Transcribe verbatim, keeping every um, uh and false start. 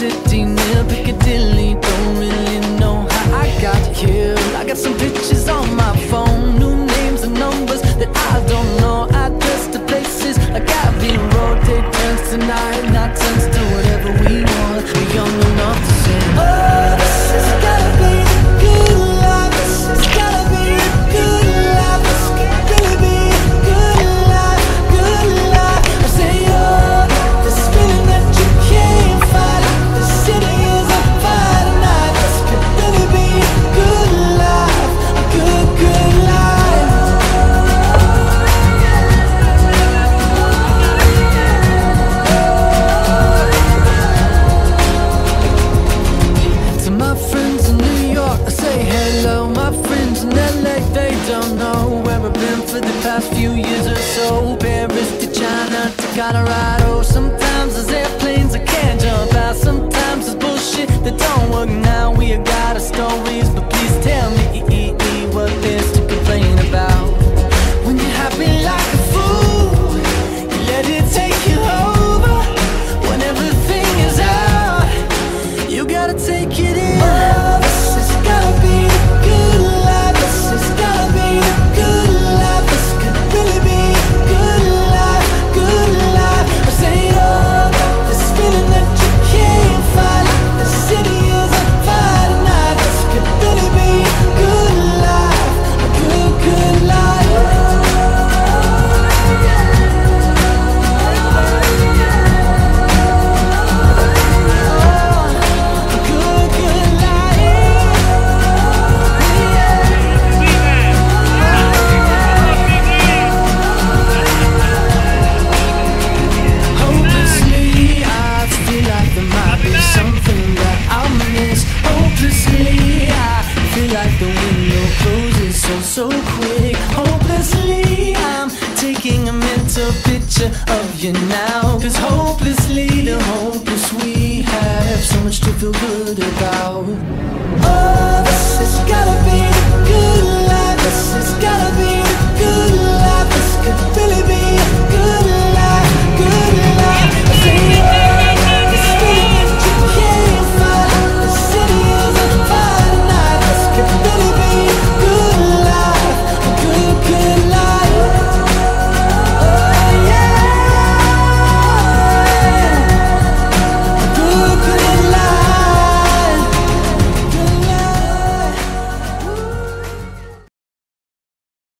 city near Piccadilly. Don't really know how I got here. I got some pictures on my phone, new names and numbers that I don't know. Address to places like Abbey Road. Take turns tonight, not turns to whatever we want. We're young enough to say, oh, this has gotta be the good life. This has gotta be the good life. This could really be a good life, good life. I say, oh, this feeling that you can't fight. The city is on fire tonight. This could really be a good life, a good, good life. To my friends in New York, I say hello. My friends in L A, they don't know where I've been for the past few years or so. Paris to China to Colorado. Sometimes there's airplanes I can't jump out. Sometimes there's bullshit that don't work now. We got our stories, but please tell me what there's to complain about. When you're happy like a fool, you let it take you over. When everything is out, you gotta take it in. Oh, this has gotta be the good life. This has gotta be the good life. This could really be a good life, good life. I say, oh, this feeling that you can't fight. The city is on fire tonight. This could really be a good life, a good, good life. Hopelessly, I feel like there might be something that I'll miss. Hopelessly, I feel like the window closes so, so quick. Hopelessly, I'm taking a mental picture of you now. 'Cause hope